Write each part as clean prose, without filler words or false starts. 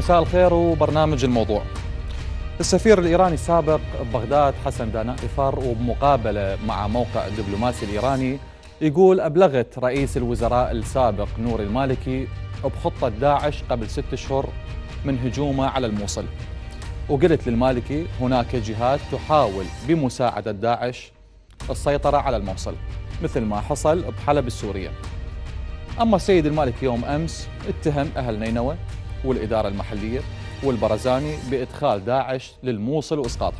مساء الخير وبرنامج الموضوع. السفير الإيراني السابق ببغداد حسن دانائفر وبمقابلة مع موقع الدبلوماسي الإيراني يقول أبلغت رئيس الوزراء السابق نور المالكي بخطة داعش قبل 6 أشهر من هجومه على الموصل، وقلت للمالكي هناك جهات تحاول بمساعدة داعش السيطرة على الموصل مثل ما حصل بحلب السورية. أما السيد المالكي يوم أمس اتهم أهل نينوى والإدارة المحلية والبرزاني بإدخال داعش للموصل وإسقاطها.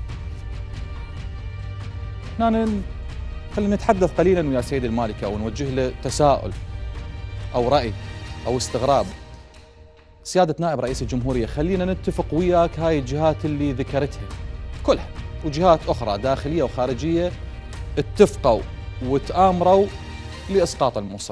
خلينا نتحدث قليلا ويا سيد المالكي أو نوجه له تساؤل أو رأي أو استغراب. سيادة نائب رئيس الجمهورية، خلينا نتفق وياك هاي الجهات اللي ذكرتها كلها وجهات أخرى داخلية وخارجية اتفقوا وتآمروا لإسقاط الموصل،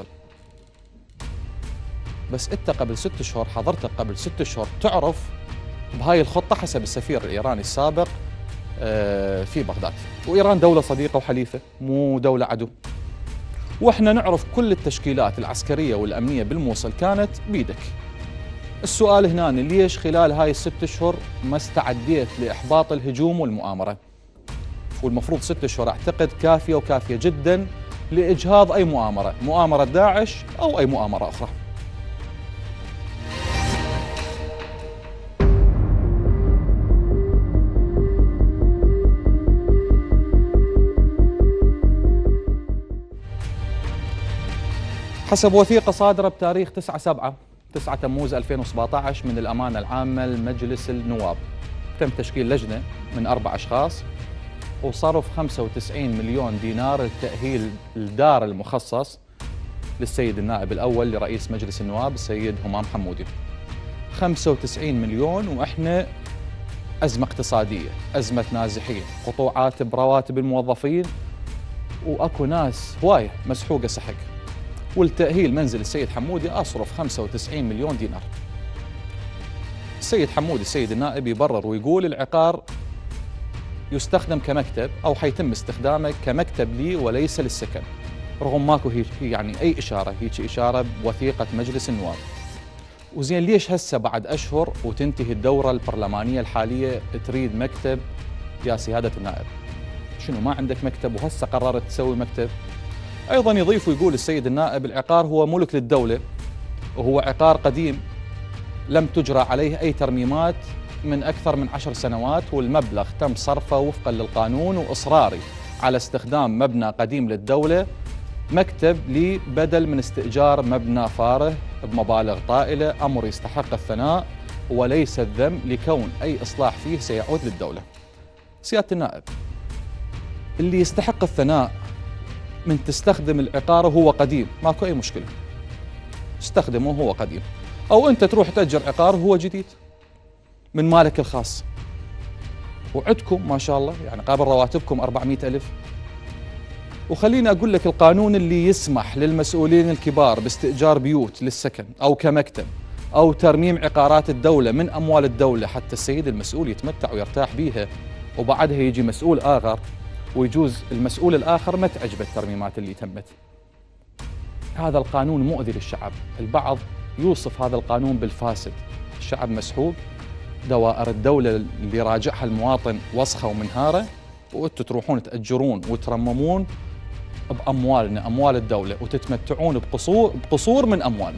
بس انت قبل 6 أشهر حضرتك قبل 6 أشهر تعرف بهاي الخطة حسب السفير الإيراني السابق في بغداد، وإيران دولة صديقة وحليفة مو دولة عدو، واحنا نعرف كل التشكيلات العسكرية والأمنية بالموصل كانت بيدك. السؤال هنا ليش خلال هاي ال6 أشهر ما استعديت لإحباط الهجوم والمؤامرة؟ والمفروض 6 أشهر أعتقد كافية وكافية جدا لإجهاض أي مؤامرة داعش أو أي مؤامرة أخرى. حسب وثيقة صادرة بتاريخ 9 تموز 2017 من الأمانة العامة لمجلس النواب، تم تشكيل لجنة من 4 أشخاص وصرف 95 مليون دينار لتأهيل الدار المخصص للسيد النائب الأول لرئيس مجلس النواب السيد همام حمودي. 95 مليون وإحنا أزمة اقتصادية، أزمة نازحين، قطوعات برواتب الموظفين، وأكو ناس هواية مسحوقة سحق، والتأهيل منزل السيد حمودي أصرف 95 مليون دينار. السيد حمودي السيد النائب يبرر ويقول العقار يستخدم كمكتب أو حيتم استخدامه كمكتب لي وليس للسكن، رغم ماكو يعني أي إشارة، هيك إشارة بوثيقة مجلس النواب. وزين ليش هسه بعد أشهر وتنتهي الدورة البرلمانية الحالية تريد مكتب يا سيادة النائب؟ شنو ما عندك مكتب وهسه قررت تسوي مكتب؟ أيضا يضيف ويقول السيد النائب العقار هو ملك للدولة وهو عقار قديم لم تجرى عليه أي ترميمات من أكثر من 10 سنوات، والمبلغ تم صرفه وفقا للقانون، وإصراري على استخدام مبنى قديم للدولة مكتب لي بدل من استئجار مبنى فارغ بمبالغ طائلة، أمر يستحق الثناء وليس الذم لكون أي إصلاح فيه سيعود للدولة. سيادة النائب، اللي يستحق الثناء من تستخدم العقار وهو قديم ماكو أي مشكلة، استخدمه وهو قديم، أو أنت تروح تأجر عقار وهو جديد من مالك الخاص وعدكم ما شاء الله يعني قابل رواتبكم 400,000. وخليني أقول لك القانون اللي يسمح للمسؤولين الكبار باستئجار بيوت للسكن أو كمكتب أو ترميم عقارات الدولة من أموال الدولة حتى السيد المسؤول يتمتع ويرتاح بيها، وبعدها يجي مسؤول آخر ويجوز المسؤول الآخر ما تعجبه الترميمات اللي تمت. هذا القانون مؤذي للشعب، البعض يوصف هذا القانون بالفاسد، الشعب مسحوق، دوائر الدولة اللي راجعها المواطن وسخة ومنهارة، وانتم تروحون تأجرون وترممون بأموالنا أموال الدولة وتتمتعون بقصور من أموالنا.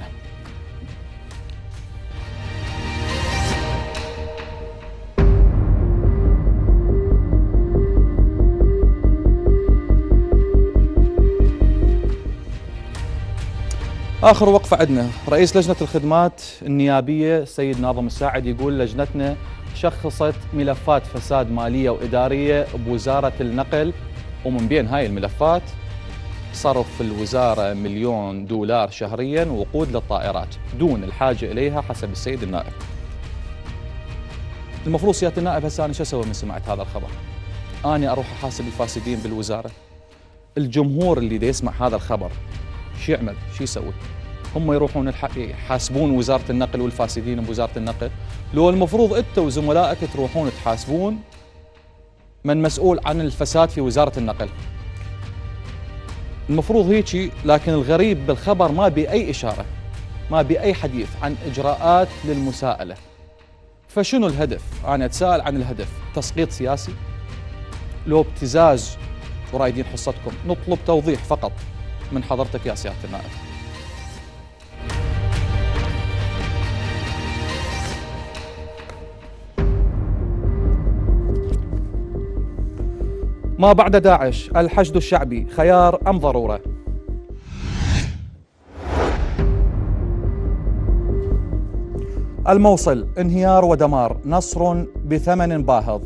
آخر وقفة عندنا رئيس لجنة الخدمات النيابية السيد ناظم الساعد يقول لجنتنا شخصت ملفات فساد مالية وإدارية بوزارة النقل، ومن بين هاي الملفات صرف الوزارة $1 مليون شهريا وقود للطائرات دون الحاجة إليها حسب السيد النائب. المفروض سيادة النائب هسه أنا شو أسوي من سمعت هذا الخبر؟ أنا أروح أحاسب الفاسدين بالوزارة؟ الجمهور اللي دا يسمع هذا الخبر شو يعمل؟ شو يسوي؟ هم يروحون يحاسبون وزارة النقل والفاسدين بوزارة النقل؟ لو المفروض أنت وزملائك تروحون تحاسبون من مسؤول عن الفساد في وزارة النقل. المفروض هيجي، لكن الغريب بالخبر ما بي أي إشارة، ما بي أي حديث عن إجراءات للمساءلة فشنو الهدف؟ أنا أتساءل عن الهدف، تسقيط سياسي؟ لو ابتزاز ورايدين حصتكم؟ نطلب توضيح فقط من حضرتك يا سيادة النائب. ما بعد داعش الحشد الشعبي خيار أم ضرورة؟ الموصل انهيار ودمار، نصر بثمن باهظ.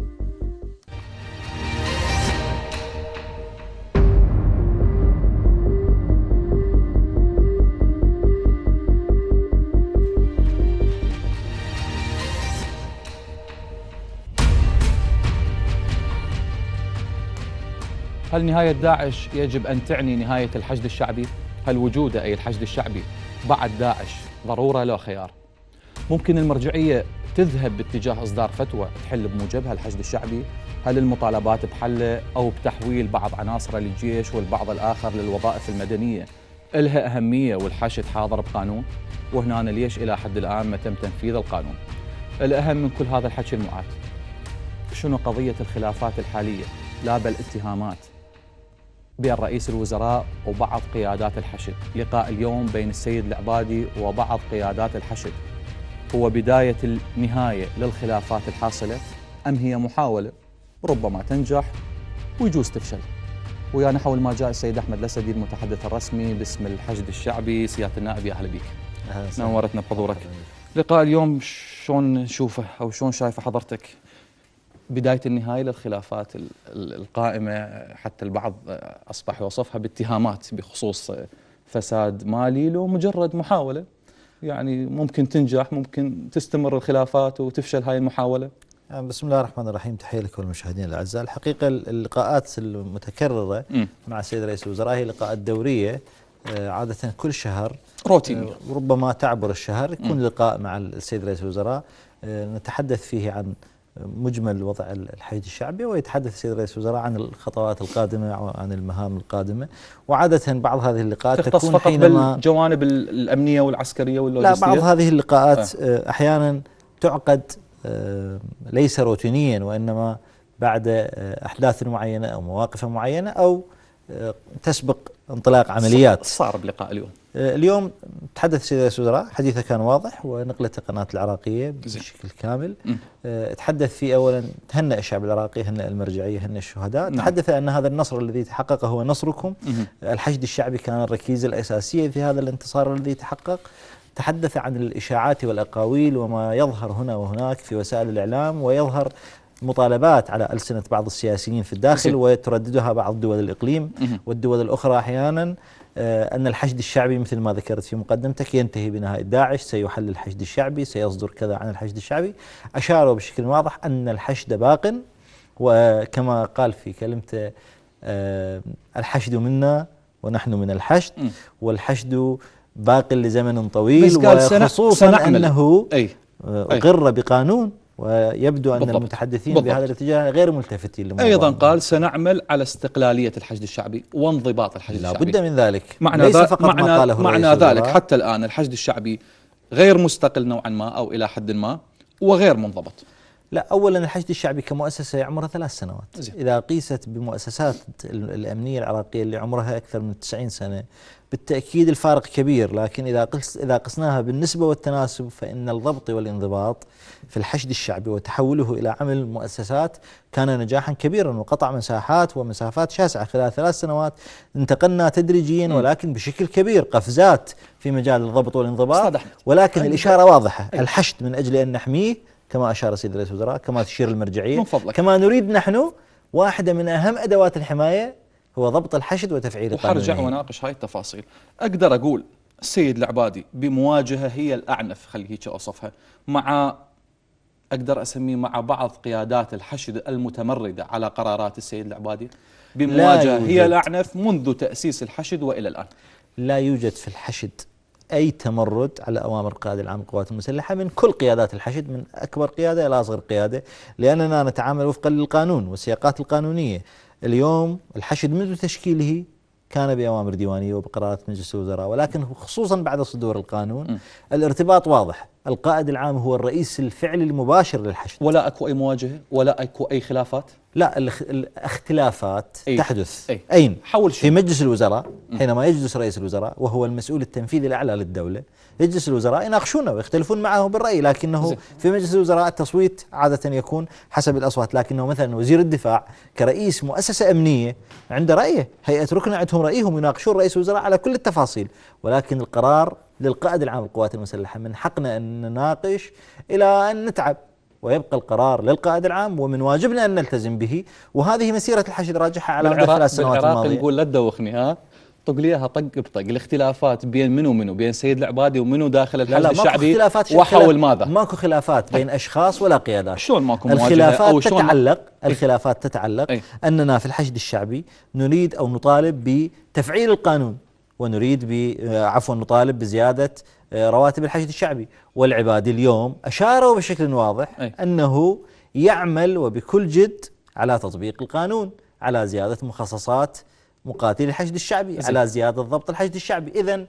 هل نهاية داعش يجب أن تعني نهاية الحشد الشعبي؟ هل وجوده أي الحشد الشعبي بعد داعش ضرورة لا خيار؟ ممكن المرجعية تذهب باتجاه إصدار فتوى تحل بموجبها الحشد الشعبي؟ هل المطالبات بحله أو بتحويل بعض عناصره للجيش والبعض الآخر للوظائف المدنية إلها أهمية والحشد حاضر بقانون؟ وهنا ليش إلى حد الآن ما تم تنفيذ القانون؟ الأهم من كل هذا الحكي المعات، شنو قضية الخلافات الحالية لا بل اتهامات بين رئيس الوزراء وبعض قيادات الحشد؟ لقاء اليوم بين السيد العبادي وبعض قيادات الحشد هو بداية النهاية للخلافات الحاصلة أم هي محاولة ربما تنجح ويجوز تفشل؟ ويا نحو ما جاء السيد أحمد الأسدي المتحدث الرسمي باسم الحشد الشعبي. سيادة النائب يا أهلا بك، نورتنا بحضورك. لقاء اليوم شلون نشوفه أو شلون شايفه حضرتك؟ بداية النهاية للخلافات القائمة، حتى البعض أصبح يوصفها باتهامات بخصوص فساد مالي، لو مجرد محاولة يعني ممكن تنجح، ممكن تستمر الخلافات وتفشل هاي المحاولة. بسم الله الرحمن الرحيم، تحية لكم المشاهدين الأعزاء. الحقيقة اللقاءات المتكررة مع السيد رئيس الوزراء هي لقاءات دورية، عادة كل شهر روتيني، ربما تعبر الشهر يكون لقاء مع السيد رئيس الوزراء نتحدث فيه عن مجمل وضع الحشد الشعبي، ويتحدث السيد رئيس الوزراء عن الخطوات القادمة وعن المهام القادمة. وعادة بعض هذه اللقاءات تختص تكون فقط حينما بالجوانب الأمنية والعسكرية واللوجستية؟ لا، بعض هذه اللقاءات أحيانا تعقد ليس روتينيا، وإنما بعد أحداث معينة أو مواقف معينة أو تسبق انطلاق عمليات. صار بلقاء اليوم تحدث السيد رئيس الوزراء، حديثه كان واضح ونقلته قناة العراقية بشكل كامل. تحدث فيه أولا، تهنأ الشعب العراقي، هنأ المرجعية، هنأ الشهداء. تحدث أن هذا النصر الذي تحقق هو نصركم. الحشد الشعبي كان الركيزة الأساسية في هذا الانتصار الذي تحقق. تحدث عن الإشاعات والأقاويل وما يظهر هنا وهناك في وسائل الإعلام، ويظهر مطالبات على ألسنة بعض السياسيين في الداخل وترددها بعض دول الإقليم والدول الأخرى أحيانا، أن الحشد الشعبي مثل ما ذكرت في مقدمتك ينتهي بنهاية داعش، سيحل الحشد الشعبي، سيصدر كذا عن الحشد الشعبي. أشاروا بشكل واضح أن الحشد باق، وكما قال في كلمته الحشد منا ونحن من الحشد، والحشد باق لزمن طويل، وخصوصا أنه أقر بقانون، ويبدو أن المتحدثين بهذا الاتجاه غير ملتفتين للموضوع. أيضا قال سنعمل على استقلالية الحشد الشعبي وانضباط الحشد الشعبي. لا بد من ذلك، ليس فقط ما قاله معنى ذلك حتى الآن الحشد الشعبي غير مستقل نوعا ما أو إلى حد ما وغير منضبط. لا، أولا الحشد الشعبي كمؤسسة عمرها 3 سنوات. إذا قيست بمؤسسات الأمنية العراقية اللي عمرها أكثر من 90 سنة بالتأكيد الفارق كبير، لكن إذا قسناها بالنسبة والتناسب فإن الضبط والانضباط في الحشد الشعبي وتحوله إلى عمل مؤسسات كان نجاحا كبيرا، وقطع مساحات ومسافات شاسعة. خلال 3 سنوات انتقلنا تدريجيا ولكن بشكل كبير، قفزات في مجال الضبط والانضباط، ولكن الإشارة واضحة، الحشد من أجل أن نحميه كما أشار السيد رئيس الوزراء، كما تشير المرجعية، كما نريد نحن. واحدة من أهم أدوات الحماية هو ضبط الحشد وتفعيل القانون. وحرجع وناقش هاي التفاصيل. أقدر أقول السيد العبادي بمواجهة هي الأعنف، خلي هيك أوصفها، أقدر أسميه مع بعض قيادات الحشد المتمردة على قرارات السيد العبادي، بمواجهة هي الأعنف منذ تأسيس الحشد وإلى الآن. لا يوجد في الحشد أي تمرد على أوامر القائد العام للقوات المسلحة من كل قيادات الحشد، من أكبر قيادة إلى أصغر قيادة، لأننا نتعامل وفقا للقانون والسياقات القانونية. اليوم الحشد منذ تشكيله كان بأوامر ديوانية وبقرارات مجلس الوزراء، ولكن خصوصا بعد صدور القانون الارتباط واضح القائد العام هو الرئيس الفعلي المباشر للحشد. ولا اكو اي مواجهه ولا اكو اي خلافات؟ لا، الاختلافات تحدث أين؟ في مجلس الوزراء. حينما يجلس رئيس الوزراء وهو المسؤول التنفيذي الأعلى للدولة، يجلس الوزراء يناقشونه ويختلفون معه بالرأي، لكنه في مجلس الوزراء التصويت عادة يكون حسب الأصوات. لكنه مثلا وزير الدفاع كرئيس مؤسسة أمنية عنده رأيه، هيئة ركن عندهم رأيهم، يناقشون رئيس الوزراء على كل التفاصيل، ولكن القرار للقائد العام للقوات المسلحة. من حقنا أن نناقش إلى أن نتعب، ويبقى القرار للقائد العام، ومن واجبنا أن نلتزم به. وهذه مسيرة الحشد راجحة على مدى 3 سنوات الماضية. بالعراق نقول لا تدوخني، ها طق لي اياها طق بطق. الاختلافات بين منو منو، بين سيد العبادي ومنو داخل الحشد الشعبي، وحول ماذا؟ ماكو خلافات بين اشخاص ولا قيادات. شلون ماكو مواجهه؟ الخلافات تتعلق اننا في الحشد الشعبي نريد او نطالب بتفعيل القانون، ونريد نطالب بزياده رواتب الحشد الشعبي. والعبادي اليوم اشاروا بشكل واضح انه يعمل وبكل جد على تطبيق القانون، على زياده مخصصات مقاتلي الحشد الشعبي، على زيادة ضبط الحشد الشعبي. إذن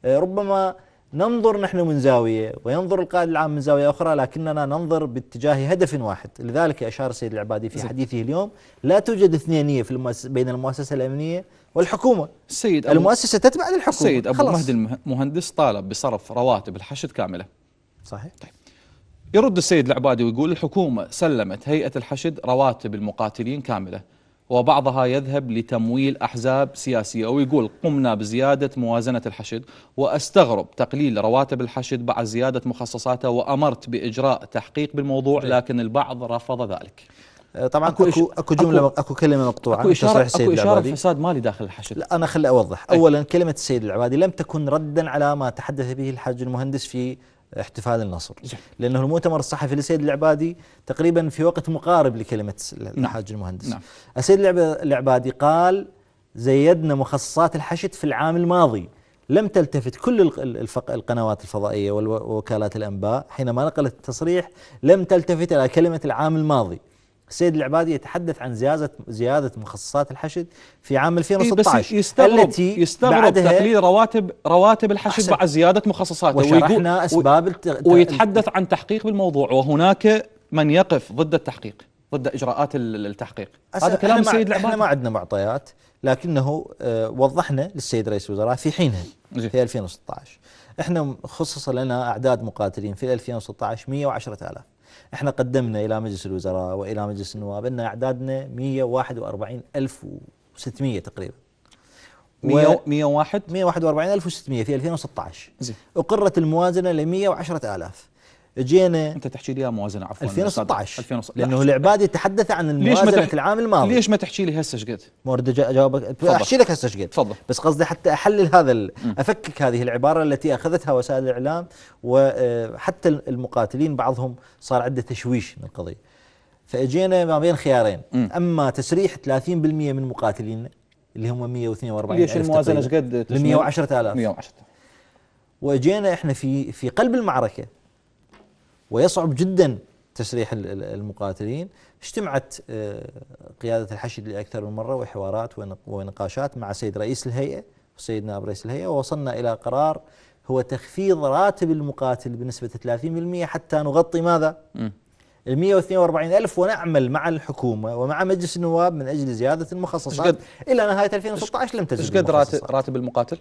ربما ننظر نحن من زاوية وينظر القائد العام من زاوية أخرى، لكننا ننظر باتجاه هدف واحد. لذلك أشار السيد العبادي في حديثه اليوم لا توجد اثنينية بين المؤسسة الأمنية والحكومة. المؤسسة تتبع للحكومة. السيد أبو مهدي المهندس طالب بصرف رواتب الحشد كاملة. صحيح. طيب. يرد السيد العبادي ويقول الحكومة سلمت هيئة الحشد رواتب المقاتلين كاملة، وبعضها يذهب لتمويل أحزاب سياسية، ويقول قمنا بزيادة موازنة الحشد، وأستغرب تقليل رواتب الحشد بعد زيادة مخصصاته، وأمرت بإجراء تحقيق بالموضوع لكن البعض رفض ذلك. طبعا اكو جمله اكو كلمه مقطوعه. اكو اشاره فساد مالي داخل الحشد. لا، انا خلي اوضح. اولا كلمه السيد العبادي لم تكن ردا على ما تحدث به الحاج المهندس في احتفال النصر، لأنه المؤتمر الصحفي للسيد العبادي تقريبا في وقت مقارب لكلمة الحاج المهندس. نعم. السيد العبادي قال زيدنا مخصصات الحشد في العام الماضي. لم تلتفت كل القنوات الفضائية ووكالات الأنباء حينما نقلت التصريح، لم تلتفت إلى كلمة العام الماضي. السيد العبادي يتحدث عن زيادة مخصصات الحشد في عام 2016 التي يستغرب تقليل رواتب الحشد بعد زيادة مخصصاته، وشرحنا أسباب ويتحدث عن تحقيق بالموضوع، وهناك من يقف ضد التحقيق، ضد إجراءات التحقيق. هذا كلام السيد العبادي. احنا ما عندنا معطيات، لكنه وضحنا للسيد رئيس الوزراء في حينها في 2016 احنا خصص لنا أعداد مقاتلين في 2016 110,000. احنا قدمنا الى مجلس الوزراء والى مجلس النواب ان اعدادنا 141,600 تقريبا. 141,600 في 2016. اقرت الموازنه ل 110,000. اجينا انت تحكي لي موازنه عفوا 2016 لانه العبادي تحدث عن الموازنه العام الماضي. ليش ما تحكي لي هسه ايش قد؟ مورد جاوبك، احكي لك هسه ايش قد. تفضل. بس قصدي حتى احلل هذا افكك هذه العباره التي اخذتها وسائل الاعلام، وحتى المقاتلين بعضهم صار عنده تشويش من القضيه. فاجينا ما بين خيارين، اما تسريح 30% من مقاتلينا اللي هم 142,000. ليش الموازنه ايش قد؟ 110,000. 110,000. واجينا احنا في قلب المعركه ويصعب جدا تسريح المقاتلين. اجتمعت قيادة الحشد لأكثر من مرة وحوارات ونقاشات مع سيد رئيس الهيئة وسيد نائب رئيس الهيئة، ووصلنا إلى قرار هو تخفيض راتب المقاتل بنسبة 30% حتى نغطي ماذا؟ 142,000، ونعمل مع الحكومة ومع مجلس النواب من أجل زيادة المخصصات. إلى نهاية 2016 لم تزد. ايش قد راتب المقاتل؟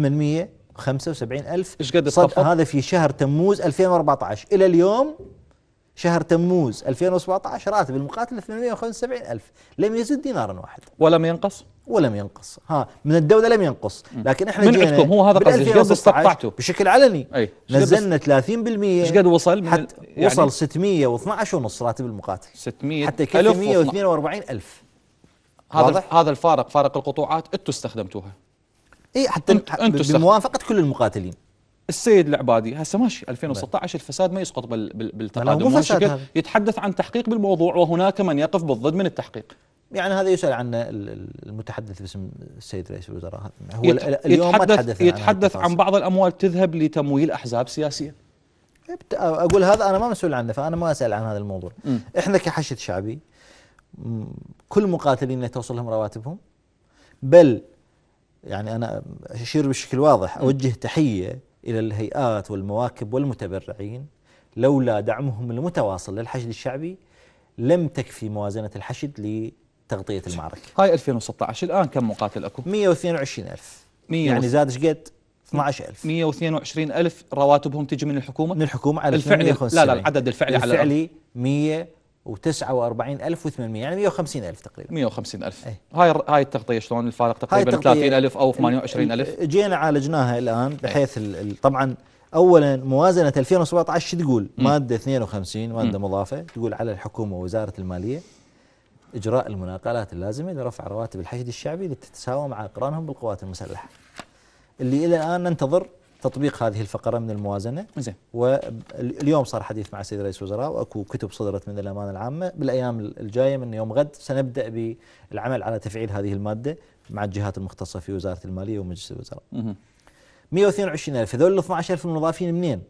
875,000. ايش قد تخفض؟ هذا في شهر تموز 2014 إلى اليوم شهر تموز 2017 راتب المقاتل 875,000، لم يزد دينارا واحد. ولم ينقص؟ ولم ينقص. من الدولة لم ينقص، لكن احنا من عندكم هو هذا قصدي. ايش قد استقطعتوا؟ بشكل علني نزلنا 30%. ايش قد وصل؟ يعني وصل 612.5 راتب المقاتل، 600 حتى يكفي 142,000. هذا الفارق، فارق القطوعات انتم استخدمتوها. حتى بموافقة كل المقاتلين. السيد العبادي هسه ماشي 2016 الفساد ما يسقط بالتقادم، يتحدث عن تحقيق بالموضوع، وهناك من يقف بالضد من التحقيق. يعني هذا يسأل عنه المتحدث باسم السيد رئيس الوزراء. هو اليوم ما يتحدث عن بعض الأموال تذهب لتمويل أحزاب سياسية. أقول هذا أنا ما مسؤول عنه، فأنا ما أسأل عن هذا الموضوع. إحنا كحشد شعبي كل مقاتلين توصل لهم رواتبهم، بل يعني أنا أشير بشكل واضح، أوجه تحية إلى الهيئات والمواكب والمتبرعين لولا دعمهم المتواصل للحشد الشعبي لم تكفي موازنة الحشد لتغطية المعركة. هاي 2016. الآن كم مقاتل أكو؟ 122,000. يعني زاد ايش قد؟ 12,000. 122,000 رواتبهم تجي من الحكومة؟ من الحكومة على الفعلي. لا العدد الفعلي على الفعلي 149,800 يعني 150,000 تقريبا. 150,000. أي. هاي التغطية شلون الفارق تقريبا 30,000 أو 28,000؟ جينا عالجناها الآن بحيث طبعا أولا موازنة 2017 شو تقول؟ مادة 52 مادة مضافة تقول على الحكومة ووزارة المالية إجراء المناقلات اللازمة لرفع رواتب الحشد الشعبي لتتساوى مع أقرانهم بالقوات المسلحة، اللي إلى الآن ننتظر تطبيق هذه الفقرة من الموازنة. زين. واليوم صار حديث مع السيد رئيس الوزراء واكو كتب صدرت من الأمانة العامة. بالأيام الجاية من يوم غد سنبدأ بالعمل على تفعيل هذه المادة مع الجهات المختصة في وزارة المالية ومجلس الوزراء. 122,000 هذول ال 12,000 المضافين منين؟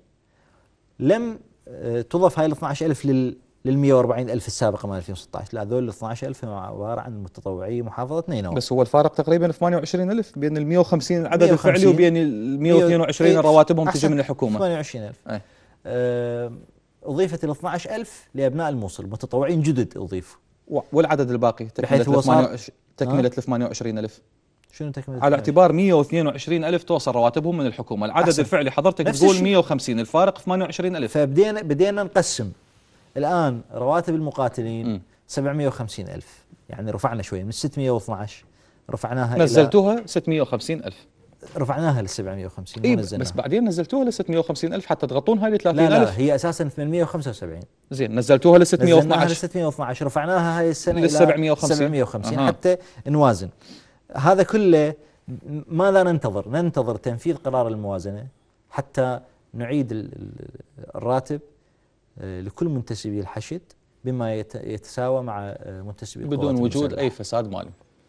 لم تضف هاي ال 12,000 لل 140,000 السابقة من 2016، لا هذول ال 12,000 هم عبارة عن متطوعي محافظة نينوى. بس هو الفارق تقريبا 28,000 بين ال 150 العدد الفعلي وبين ال 122 رواتبهم تجي من الحكومة. 28,000. أضيفت ال 12,000 لأبناء الموصل متطوعين جدد أضيفوا. والعدد الباقي تكملة 28,000. شنو تكملة؟ على اعتبار 122,000 توصل رواتبهم من الحكومة، العدد أحسن. الفعلي حضرتك تقول 150، الفارق 28,000. فبدينا نقسم الآن رواتب المقاتلين 750,000، يعني رفعنا شوية من 612 رفعناها نزلتوها 650,000 رفعناها ل 750. إيه بس بعدين نزلتوها ل 650,000 حتى تغطون هاي ل 30,000. لا هي أساسا 875. زين نزلتوها ل 612. نزلناها ل 612 رفعناها هاي السنة ل 750 حتى نوازن هذا كله. ماذا ننتظر؟ ننتظر تنفيذ قرار الموازنة حتى نعيد الراتب لكل منتسبي الحشد بما يتساوى مع منتسبي بدون وجود أي فساد مالي.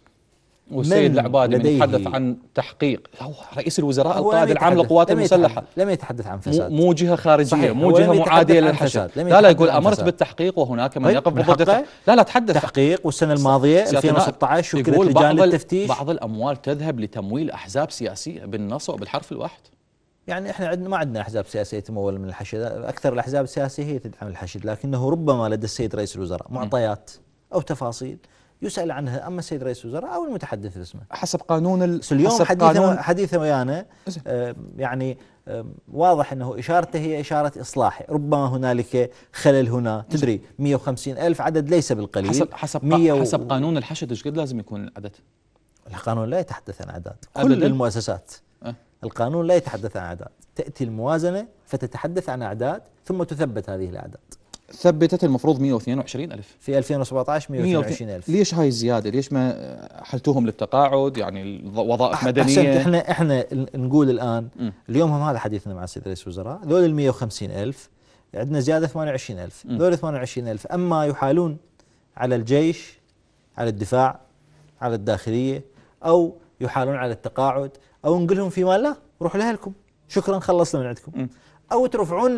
والسيد العبادي من يتحدث عن تحقيق، هو رئيس الوزراء القائد العام للقوات المسلحة، لم يتحدث عن فساد، مو جهة خارجية، مو جهة معادية للحشد. لا يقول أمرت بالتحقيق وهناك من يقف ضد. لا تحدث تحقيق. والسنة الماضية 2016 شكلت لجان للتفتيش. بعض الأموال تذهب لتمويل أحزاب سياسية بالنص وبالحرف الواحد. يعني احنا ما عندنا احزاب سياسيه تمول من الحشد، اكثر الاحزاب السياسيه هي تدعم الحشد، لكنه ربما لدى السيد رئيس الوزراء معطيات او تفاصيل يسال عنها اما السيد رئيس الوزراء او المتحدث باسمه حسب قانون اليوم حديثه ويانا. يعني واضح انه اشارته هي اشاره اصلاح، ربما هنالك خلل هنا. تدري 150,000 عدد ليس بالقليل. حسب قانون الحشد ايش قد لازم يكون العدد؟ القانون لا يتحدث عن اعداد كل المؤسسات. القانون لا يتحدث عن أعداد، تأتي الموازنة فتتحدث عن أعداد ثم تثبت هذه الأعداد. ثبتت المفروض 122,000 في 2017 122,000. ليش هاي الزيادة؟ ليش ما حلتوهم للتقاعد؟ يعني وظائف مدنية. احنا نقول الآن اليوم هم هذا حديثنا مع السيد رئيس الوزراء، ذول ال 150,000 عندنا زيادة 28,000، ذول 28,000 أما يحالون على الجيش، على الدفاع، على الداخلية، أو يحالون على التقاعد، أو نقولهم في مال لا روحوا لأهلكم شكرا خلصنا من عندكم، أو ترفعون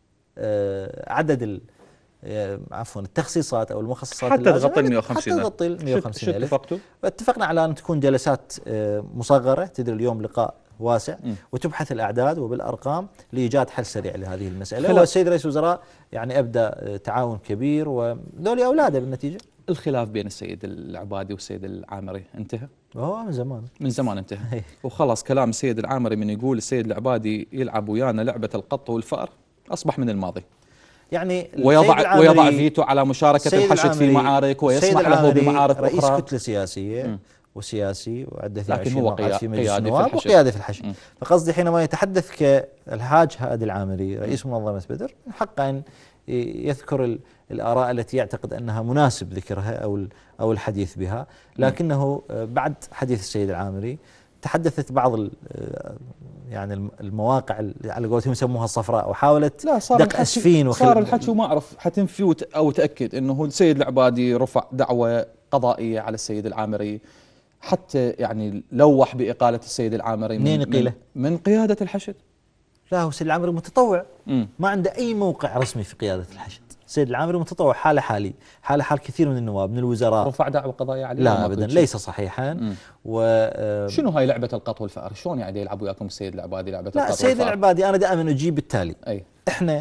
عدد عفوا التخصيصات أو المخصصات حتى تغطي ال 150,000 حتى تغطي ال 150,000. اتفقتوا؟ اتفقنا على أن تكون جلسات مصغرة، تدري اليوم لقاء واسع وتبحث الأعداد وبالأرقام لإيجاد حل سريع لهذه المسألة. والسيد رئيس الوزراء يعني أبدأ تعاون كبير وذولي أولاده بالنتيجة. الخلاف بين السيد العبادي والسيد العامري انتهى؟ من زمان انتهى. وخلاص كلام السيد العامري من يقول السيد العبادي يلعب ويانا لعبة القط والفأر أصبح من الماضي. يعني ويضع فيتو على مشاركة الحشد في معارك ويسمح له بمعارك أخرى. رئيس كتلة سياسية وسياسي وعنده 22 مقعد في مجلس قيادي النواب وقيادي في الحشد. فقصدي حينما يتحدث كالحاج هادي العامري رئيس منظمة بدر من حقه أن يذكر الآراء التي يعتقد أنها مناسب ذكرها أو الحديث بها، لكنه بعد حديث السيد العامري تحدثت بعض يعني المواقع اللي على قولتهم يسموها الصفراء وحاولت دق أسفين صار الحكي وما أعرف حتنفي أو تأكد أنه السيد العبادي رفع دعوة قضائية على السيد العامري، حتى يعني لوح بإقالة السيد العامري من قيادة الحشد. لا هو السيد العامري متطوع، ما عنده أي موقع رسمي في قيادة الحشد. السيد العامري متطوع حال حال كثير من النواب من الوزراء. رفع دعوة قضائية عليه؟ لا أبدا ليس صحيحا. شنو هاي لعبة القط والفأر؟ شلون يعني يلعب وياكم السيد العبادي لعبة القط والفأر؟ لا السيد العبادي أنا دائما أجيب بالتالي. أي. إحنا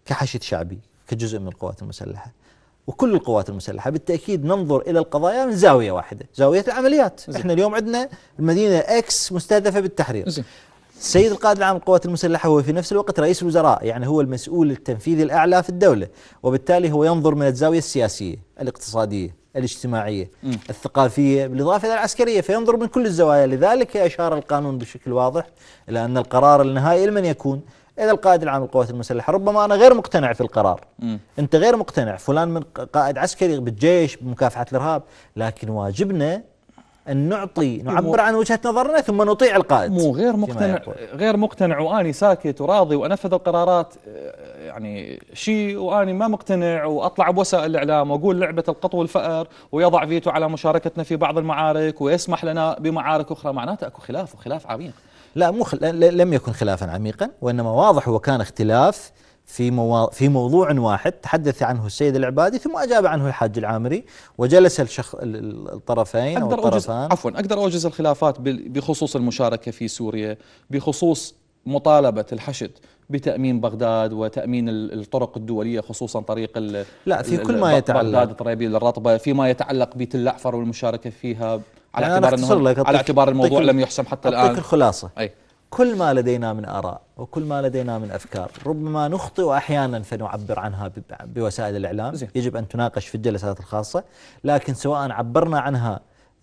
كحشد شعبي كجزء من القوات المسلحة وكل القوات المسلحة بالتأكيد ننظر إلى القضايا من زاوية واحدة، زاوية العمليات. احنا اليوم عندنا المدينة اكس مستهدفة بالتحرير. السيد القائد العام للقوات المسلحة هو في نفس الوقت رئيس الوزراء، يعني هو المسؤول التنفيذي الأعلى في الدولة، وبالتالي هو ينظر من الزاوية السياسية، الاقتصادية، الاجتماعية، الثقافية، بالإضافة إلى العسكرية، فينظر من كل الزوايا. لذلك أشار القانون بشكل واضح إلى أن القرار النهائي لمن يكون؟ إلى القائد العام للقوات المسلحة. ربما أنا غير مقتنع في القرار، أنت غير مقتنع، فلان من قائد عسكري بالجيش بمكافحة الإرهاب، لكن واجبنا أن نعبر عن وجهة نظرنا ثم نطيع القائد. مو غير مقتنع وأني ساكت وراضي وأنفذ القرارات، يعني شيء وأني ما مقتنع وأطلع بوسائل الإعلام وأقول لعبة القط والفأر ويضع فيتو على مشاركتنا في بعض المعارك ويسمح لنا بمعارك أخرى، معناته أكو خلاف وخلاف عميق. لا لم يكن خلافا عميقا، وإنما واضح وكان اختلاف في موضوع واحد تحدث عنه السيد العبادي ثم أجاب عنه الحاج العامري، وجلس الطرفين أو الطرفان. أقدر أوجز الخلافات بخصوص المشاركة في سوريا، بخصوص مطالبة الحشد بتأمين بغداد وتأمين الطرق الدولية، خصوصا طريق لا في كل ما يتعلق بغداد طرابيل الرطبة، فيما يتعلق بتل أعفر والمشاركة فيها على اعتبار الموضوع لم يحسم حتى الآن. أعطيك الخلاصة. أي. كل ما لدينا من آراء وكل ما لدينا من أفكار ربما نخطئ أحيانا فنعبر عنها بوسائل الإعلام، يجب أن تناقش في الجلسات الخاصة، لكن سواء عبرنا عنها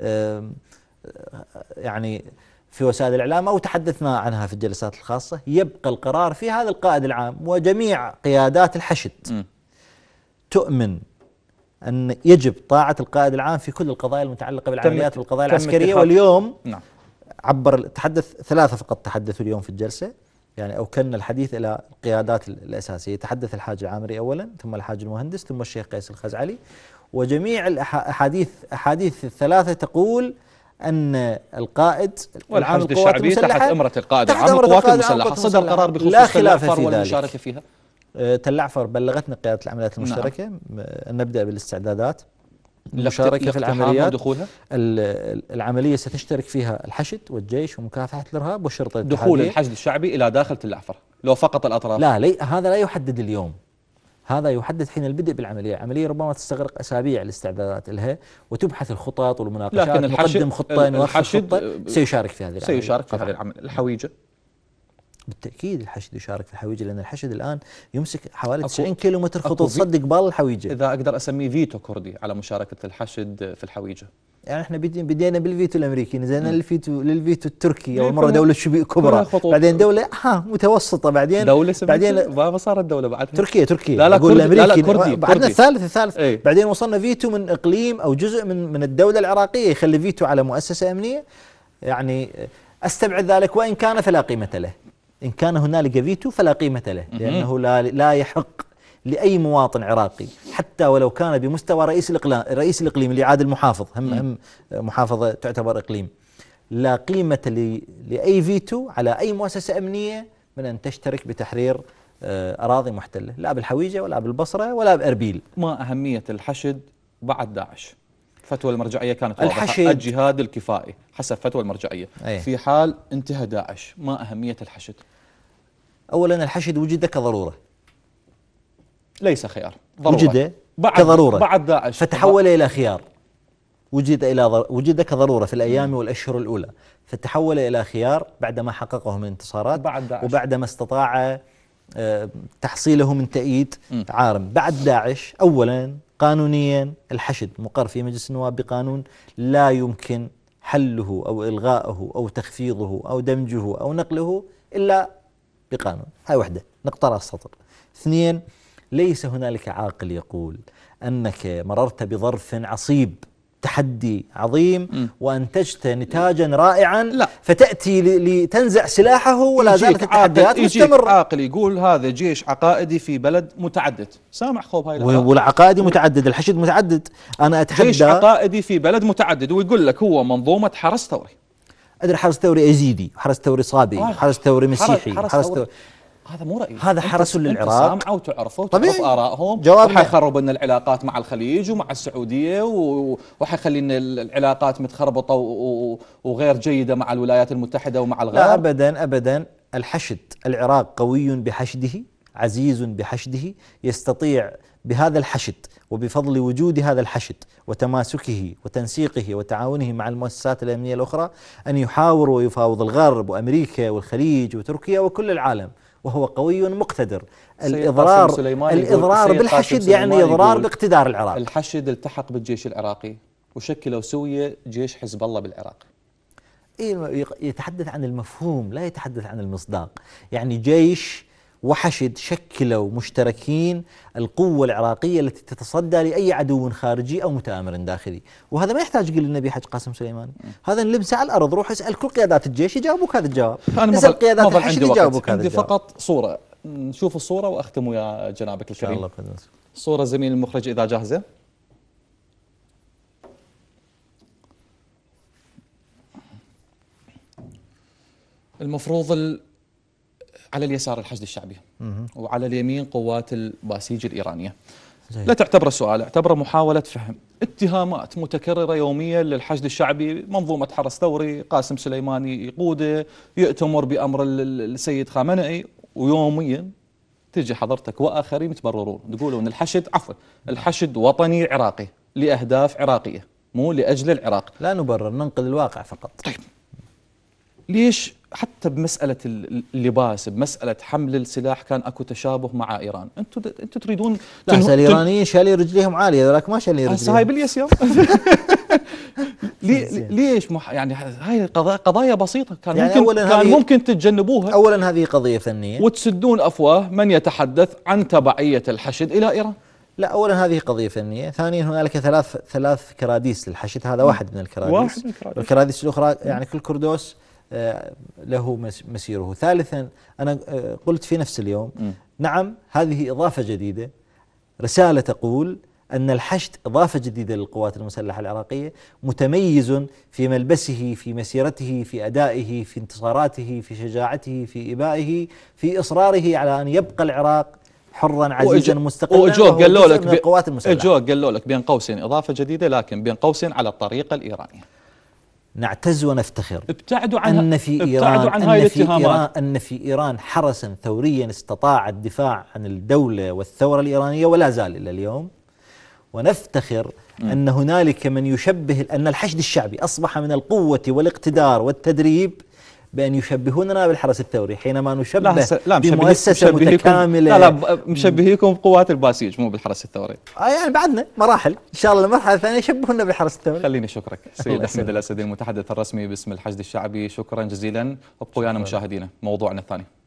يعني في وسائل الإعلام أو تحدثنا عنها في الجلسات الخاصة، يبقى القرار في هذا القائد العام وجميع قيادات الحشد تؤمن أن يجب طاعة القائد العام في كل القضايا المتعلقة بالعمليات والقضايا العسكرية. واليوم نعم. تحدث ثلاثة فقط تحدثوا اليوم في الجلسة، يعني أوكلنا الحديث إلى القيادات الأساسية. تحدث الحاج العامري أولا، ثم الحاج المهندس، ثم الشيخ قيس الخزعلي، وجميع الأحاديث الثلاثة تقول أن القائد والعام الشعبي تحت إمرة القائد العام للقوات المسلحة صدر قرار بخصوص تل أعفر والمشاركة فيها. تل أعفر بلغتنا قيادة العمليات المشتركة أن نبدأ بالاستعدادات المشاركة في العمليات ودخولها. العملية ستشترك فيها الحشد والجيش ومكافحة الإرهاب والشرطة الاتحادية. دخول الحشد الشعبي إلى داخل تل أعفر لو فقط الأطراف؟ هذا لا يحدد اليوم، هذا يحدد حين البدء بالعملية. عملية ربما تستغرق أسابيع الاستعدادات لها وتبحث الخطط والمناقشات، لكن نقدم خطة نوفر خطة، سيشارك في هذه العملية. الحويجة بالتأكيد الحشد يشارك في الحويجة، لأن الحشد الآن يمسك حوالي 90 كيلومتر خطوط صد قبال الحويجة. إذا أقدر أسميه فيتو كردي على مشاركة الحشد في الحويجة. يعني احنا بدينا بالفيتو الامريكي، نزلنا للفيتو التركي، اول مره دوله كبرى، بعدين دوله متوسطه، بعدين ما صارت دوله بعد تركيا لا اقول الامريكي كردي. بعدنا الثالث بعدين وصلنا فيتو من اقليم او جزء من الدوله العراقيه يخلي فيتو على مؤسسه امنيه. يعني استبعد ذلك، وان كان فلا قيمه له، ان كان هنالك فيتو فلا قيمه له، لانه لا يحق لأي مواطن عراقي حتى ولو كان بمستوى رئيس الإقليم اللي عاد المحافظ، هم محافظة تعتبر إقليم، لا قيمة لأي فيتو على أي مؤسسة أمنية من أن تشترك بتحرير أراضي محتلة، لا بالحويجة ولا بالبصرة ولا بأربيل. ما أهمية الحشد بعد داعش؟ فتوى المرجعية كانت واضحة، الجهاد الكفائي حسب فتوى المرجعية. في حال انتهى داعش ما أهمية الحشد؟ أولا الحشد وجد كضرورة، ليس خيار، وجد كضرورة بعد داعش فتحول إلى خيار. وجد كضرورة في الأيام والأشهر الأولى، فتحول إلى خيار بعدما حققه من انتصارات وبعدما استطاع تحصيله من تأييد عارم. بعد داعش أولا قانونيا الحشد مقر في مجلس النواب بقانون لا يمكن حله أو إلغاءه أو تخفيضه أو دمجه أو نقله إلا بقانون. هاي وحدة، نقطة راس سطر. اثنين، ليس هنالك عاقل يقول أنك مررت بظرف عصيب، تحدي عظيم، وأنتجت نتاجا رائعا فتأتي لتنزع سلاحه ولا زالت التحديات مستمرة. يجيك عاقل يقول هذا جيش عقائدي في بلد متعدد، سامع خوب هاي والعقائدي متعدد، الحشد متعدد. أنا أتحدى جيش عقائدي في بلد متعدد ويقول لك هو منظومة حرس ثوري. أدري حرس ثوري يزيدي، حرس ثوري صابئي، حرس ثوري مسيحي، حرس ثوري. هذا مو رأيي، هذا حرس للعراق. سامعوا وتعرفوا وتعرف آرائهم، وحيخرب لنا العلاقات مع الخليج ومع السعودية، وحيخلي لنا العلاقات متخربطة وغير جيدة مع الولايات المتحدة ومع الغرب. لا أبدا أبدا، الحشد العراق قوي بحشده عزيز بحشده، يستطيع بهذا الحشد وبفضل وجود هذا الحشد وتماسكه وتنسيقه وتعاونه مع المؤسسات الأمنية الأخرى أن يحاور ويفاوض الغرب وأمريكا والخليج وتركيا وكل العالم، وهو قوي مقتدر. الإضرار بالحشد يعني إضرار باقتدار العراق. الحشد التحق بالجيش العراقي وشكلوا سوية جيش حزب الله بالعراق. يتحدث عن المفهوم لا يتحدث عن المصداق. يعني جيش وحشد شكلوا مشتركين القوة العراقية التي تتصدى لأي عدو خارجي أو متآمر داخلي، وهذا ما يحتاج يقول النبي حج قاسم سليماني، هذا نلمسه على الأرض. روح اسأل كل قيادات الجيش يجاوبوك هذا الجواب، اسأل قيادات الحشد يجاوبوك هذا الجواب. عندي فقط صورة، نشوف الصورة وأختم يا جنابك الكريم. إن شاء الله. صورة زميل المخرج إذا جاهزة. المفروض على اليسار الحشد الشعبي وعلى اليمين قوات الباسيج الإيرانية. لا تعتبره سؤال، اعتبره محاولة فهم. اتهامات متكررة يوميا للحشد الشعبي، منظومة حرس ثوري، قاسم سليماني يقوده، يأتمر بأمر السيد خامنئي، ويوميا تجي حضرتك وآخرين تبررون تقولون الحشد وطني عراقي لأهداف عراقية مو لأجل العراق. لا نبرر، ننقل الواقع فقط. طيب ليش حتى بمسألة اللباس، بمسألة حمل السلاح كان اكو تشابه مع ايران؟ انتم تريدون لا الايرانيين شالين رجليهم عالية، ذولاك ما شالين رجليهم. هاي باليسير. ليش يعني هاي قضايا بسيطة كان يعني ممكن تتجنبوها. اولا هذه قضية فنية وتسدون افواه من يتحدث عن تبعية الحشد الى ايران. لا، اولا هذه قضية فنية، ثانيا هنالك ثلاث كراديس للحشد، هذا واحد من الكراديس، والكراديس الاخرى يعني كل كردوس له مسيره. ثالثا أنا قلت في نفس اليوم نعم هذه إضافة جديدة، رسالة تقول أن الحشد إضافة جديدة للقوات المسلحة العراقية، متميز في ملبسه، في مسيرته، في أدائه، في انتصاراته، في شجاعته، في إبائه، في إصراره على أن يبقى العراق حرا عزيزا مستقلا. وجوه قالوا لك بين قوسين إضافة جديدة، لكن بين قوسين على الطريقة الإيرانية. نعتز ونفتخر ابتعدوا عن هاي الاتهامات. أن في إيران حرسا ثوريا استطاع الدفاع عن الدولة والثورة الإيرانية ولا زال إلى اليوم، ونفتخر أن هنالك من يشبه أن الحشد الشعبي أصبح من القوة والاقتدار والتدريب بأن يشبهوننا بالحرس الثوري، حينما نشبه بمؤسسة متكاملة. لا مشبهيكم بقوات الباسيج مو بالحرس الثوري. يعني بعدنا مراحل إن شاء الله، المرحلة الثانية يشبهونا بالحرس الثوري. خليني أشكرك سيد أحمد الأسدي المتحدث الرسمي باسم الحشد الشعبي، شكرا جزيلا، وابقوا ويانا مشاهدينا موضوعنا الثاني.